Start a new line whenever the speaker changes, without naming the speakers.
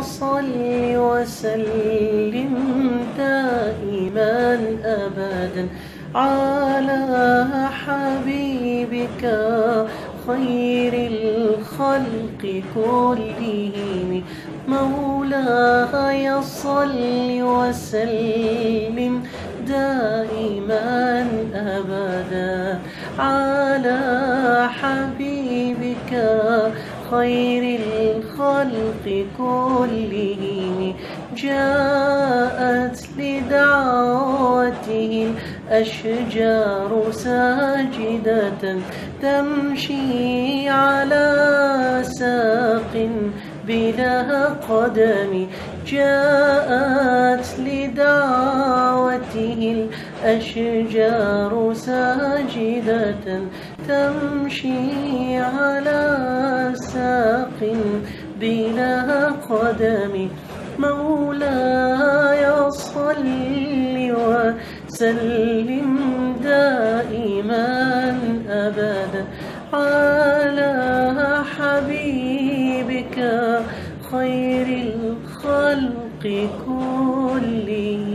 صل وسلم دائما أبدا على حبيبك خير الخلق كلهم. مولاي صل وسلم دائما أبدا على حبيبك خير الخلق كلهم. جاءت لدعوته الأشجار ساجدة تمشي على ساق بلا قدم. جاءت لدعوته الأشجار ساجدة تمشي على ساق بلا قدم. مولاي صل وسلم دائما أبدا على حبيبك خير الخلق كلهم.